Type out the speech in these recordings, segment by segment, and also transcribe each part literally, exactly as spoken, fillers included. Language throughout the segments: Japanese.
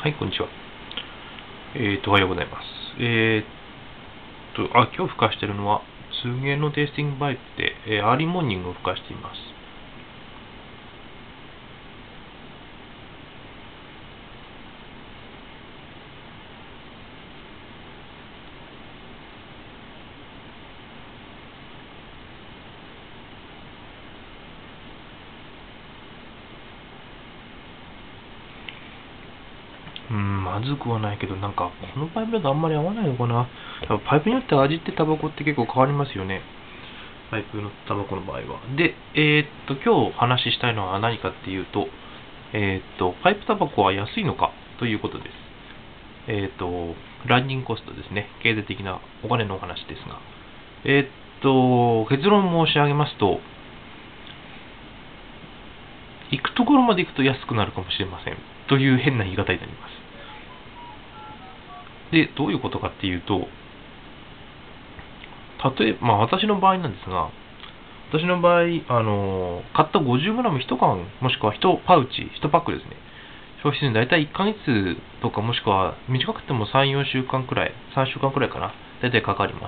はい、こんにちは。えっと、おはようございます。えっと、あ、今日孵化しているのは、通芸のテイスティングバイクで、えーアーリーモーニングを孵化しています。うん、まずくはないけど、なんか、このパイプだとあんまり合わないのかな。多分パイプによって味ってタバコって結構変わりますよね。パイプのタバコの場合は。で、えっと、今日お話ししたいのは何かっていうと、えっと、パイプタバコは安いのかということです。えっと、ランニングコストですね。経済的なお金のお話ですが。えっと、結論申し上げますと、行くところまで行くと安くなるかもしれません。という変な言い方になります。で、どういうことかっていうと、例えば、まあ私の場合なんですが、私の場合、あの、買った ごじゅうグラムいち 缶、もしくはいちパウチ、いちパックですね。消費するのに大体いっかげつとか、もしくは短くてもさん、よんしゅうかんくらい、さんしゅうかんくらいかな。大体かかります。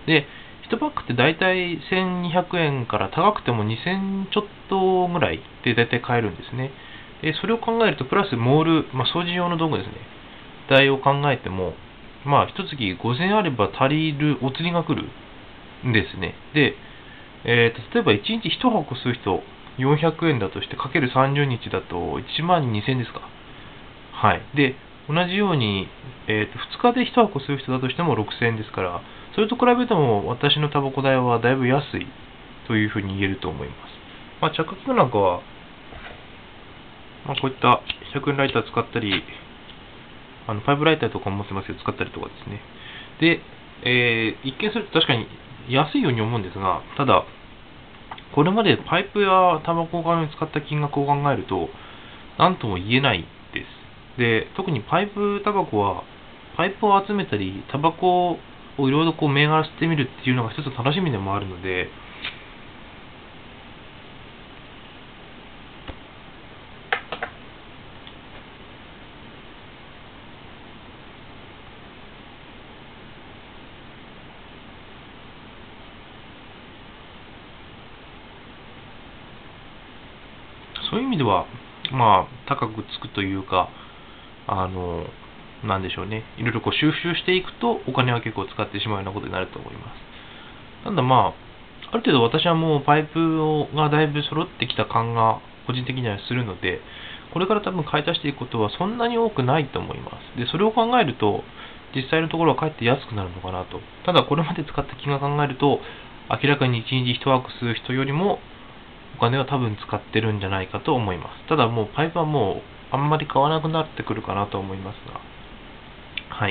で、いちパックって大体せんにひゃくえんから高くてもにせんちょっとぐらいで大体買えるんですね。で、それを考えると、プラスモール、まあ、掃除用の道具ですね。代を考えても、まあ、一月ごせんえんあれば足りるお釣りが来るんですね。で、えーと、例えばいちにちいち箱吸う人、よんひゃくえんだとして、かけるさんじゅうにちだといちまんにせんえんですか。はい。で、同じように、えーと、ふつかでいち箱吸う人だとしてもろくせんえんですから、それと比べても私のタバコ代はだいぶ安いというふうに言えると思います。まあ、着火器具なんかは、まあ、こういったひゃくえんライター使ったり、あのファイブライターとかも持ってますけど、使ったりとかですね。で、えー一見すると確かに安いように思うんですが、ただ、これまでパイプやタバコ缶に使った金額を考えると、何とも言えないです。で、特にパイプタバコは、パイプを集めたり、タバコをいろいろこう銘柄吸ってみるっていうのが一つ楽しみでもあるので、そういう意味では、まあ、高くつくというか、あの、なんでしょうね。いろいろこう収集していくと、お金は結構使ってしまうようなことになると思います。ただまあ、ある程度私はもうパイプをがだいぶ揃ってきた感が個人的にはするので、これから多分買い足していくことはそんなに多くないと思います。で、それを考えると、実際のところはかえって安くなるのかなと。ただこれまで使った金額を考えると、明らかにいちにちいちワーク吸う人よりもお金は多分使ってるんじゃないかと思います。ただもうパイプはもうあんまり買わなくなってくるかなと思いますが。はい。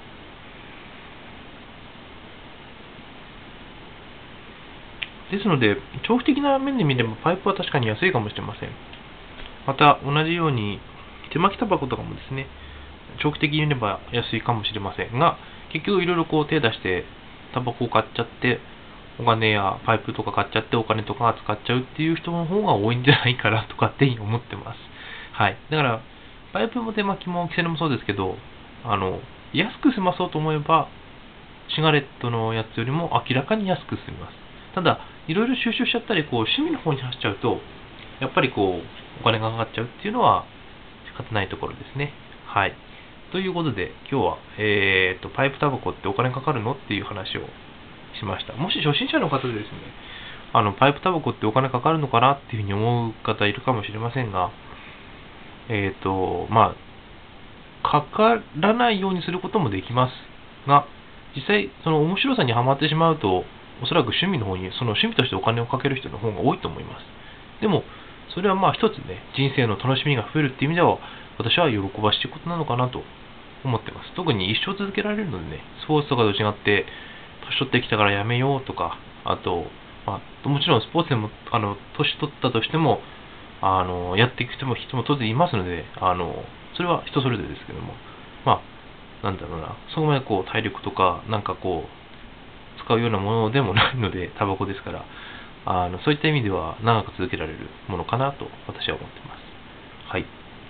ですので、長期的な面で見ればパイプは確かに安いかもしれません。また、同じように、手巻きタバコとかもですね、長期的に見れば安いかもしれませんが、結局いろいろこう手出して、タバコを買っちゃって、お金やパイプとか買っちゃってお金とか使っちゃうっていう人の方が多いんじゃないかなとかって思ってます。はい。だから、パイプも手巻きもキセルもそうですけど、あの、安く済まそうと思えば、シガレットのやつよりも明らかに安く済みます。ただ、いろいろ収集しちゃったり、こう、趣味の方に走っちゃうと、やっぱりこう、お金がかかっちゃうっていうのは仕方ないところですね。はい。ということで、今日は、えーと、パイプタバコってお金かかるのっていう話をしました。もし初心者の方でですね、あの、パイプタバコってお金かかるのかなっていうふうに思う方いるかもしれませんが、えーと、まあ、かからないようにすることもできますが、実際、その面白さにはまってしまうと、おそらく趣味の方に、その趣味としてお金をかける人の方が多いと思います。でも、それはまあ一つね、人生の楽しみが増えるっていう意味では、私は喜ばしいことなのかなと思ってます。特に一生続けられるのでね、スポーツとかと違って、年取ってきたからやめようとか、あと、まあ、もちろんスポーツでも、あの、年取ったとしても、あの、やっていく人も人も当然いますので、あの、それは人それぞれですけども、まあ、なんだろうな、そこまでこう体力とか、なんかこう、使うようなものでもないので、タバコですから、あのそういった意味では長く続けられるものかなと私は思っています。はい。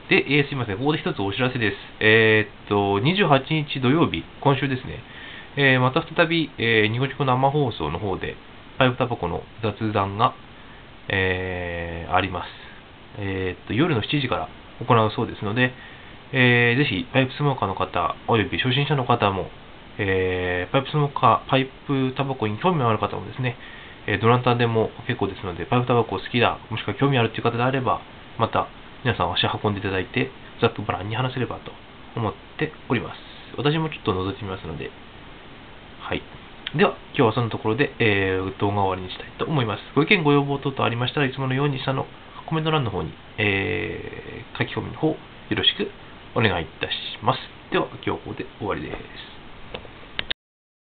で、えー、すいません、ここで一つお知らせです。えーっと、にじゅうはちにち土曜日、今週ですね、えーまた再び、えー、ニコニコ生放送の方で、パイプタバコの雑談が、えーあります。えーっと、夜のしちじから行うそうですので、えーぜひ、パイプスモーカーの方、および初心者の方も、えーパイプスモーカー、パイプタバコに興味のある方もですね、えーどなたでも結構ですので、パイプタバコ好きだ、もしくは興味あるという方であれば、また皆さん足運んでいただいて、ざっくばらんに話せればと思っております。私もちょっと覗いてみますので、はい。では、今日はそのところで、えー動画を終わりにしたいと思います。ご意見、ご要望等々ありましたらいつものように下のコメント欄の方に、えー書き込みの方よろしくお願いいたします。では、今日はここで終わりです。